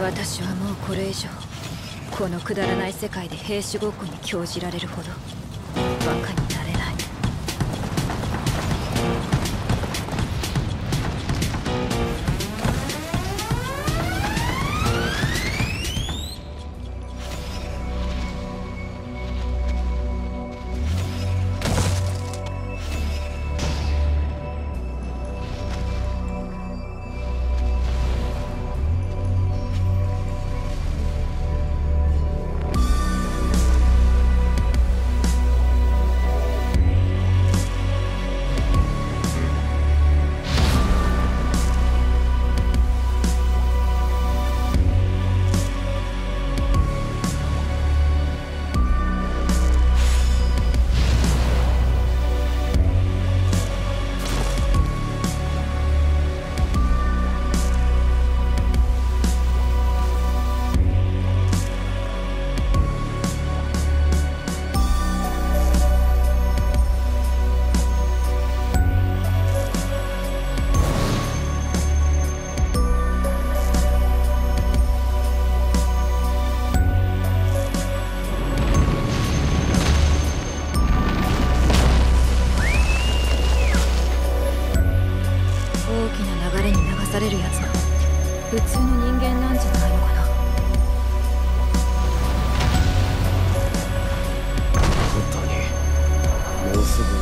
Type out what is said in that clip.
私はもうこれ以上このくだらない世界で兵士ごっこに興じられるほどバカになれない。されるやつが普通の人間なんじゃないのかな。 本当にもうすぐ